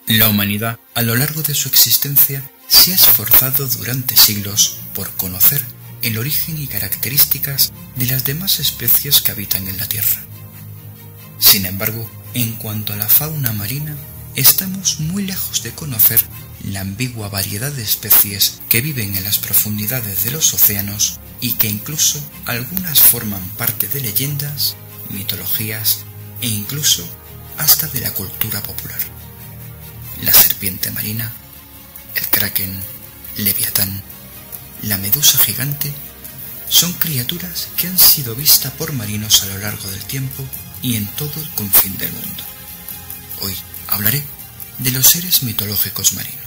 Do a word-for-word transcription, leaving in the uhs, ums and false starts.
La humanidad, a lo largo de su existencia, se ha esforzado durante siglos por conocer el origen y características de las demás especies que habitan en la Tierra. Sin embargo, en cuanto a la fauna marina, estamos muy lejos de conocer la ambigua variedad de especies que viven en las profundidades de los océanos y que incluso algunas forman parte de leyendas, mitologías e incluso hasta de la cultura popular. La serpiente marina, el kraken, leviatán, la medusa gigante, son criaturas que han sido vistas por marinos a lo largo del tiempo y en todo el confín del mundo. Hoy hablaré de los seres mitológicos marinos.